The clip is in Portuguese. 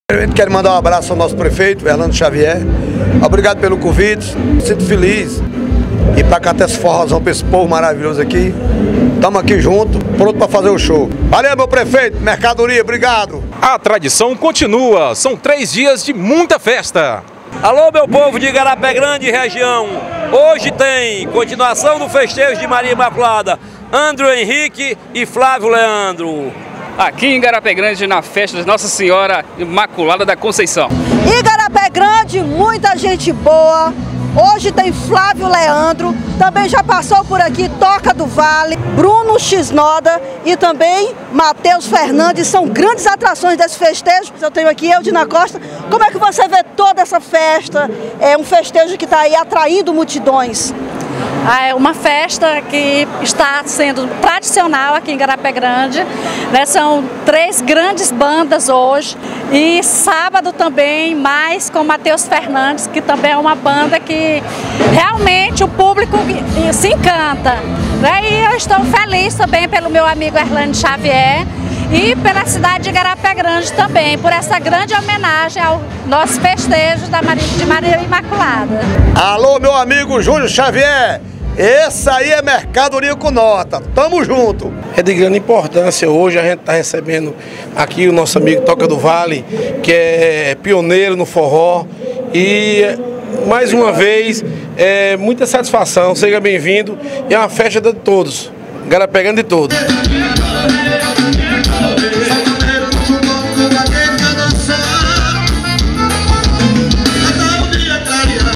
Eu quero mandar um abraço ao nosso prefeito, Erlando Xavier. Obrigado pelo convite, sinto feliz. E para cá até esse forrozão para esse povo maravilhoso aqui. Estamos aqui junto, pronto para fazer o show. Valeu, meu prefeito, mercadoria, obrigado. A tradição continua, são 3 dias de muita festa. Alô, meu povo de Igarapé Grande e região. Hoje tem continuação do festejo de Maria Imaculada, André Henrique e Flávio Leandro. Aqui em Igarapé Grande, na festa de Nossa Senhora Imaculada da Conceição. Igarapé Grande, muita gente boa. Hoje tem Flávio Leandro, também já passou por aqui Toca do Vale, Bruno Xnoda e também Matheus Fernandes, são grandes atrações desse festejo. Eu tenho aqui Eudina Costa. Como é que você vê toda essa festa? É um festejo que está aí atraindo multidões. É uma festa que está sendo tradicional aqui em Igarapé Grande, né? São 3 grandes bandas hoje e sábado também mais com Matheus Fernandes, que também é uma banda que realmente o público se encanta, né? E eu estou feliz também pelo meu amigo Erlando Xavier e pela cidade de Igarapé Grande também, por essa grande homenagem ao nosso festejo de Maria Imaculada. Alô, meu amigo Júlio Xavier, essa aí é mercadoria com nota, tamo junto. É de grande importância, hoje a gente está recebendo aqui o nosso amigo Toca do Vale, que é pioneiro no forró e mais uma vez, muita satisfação, seja bem-vindo, é uma festa de todos, Igarapé Grande de todos.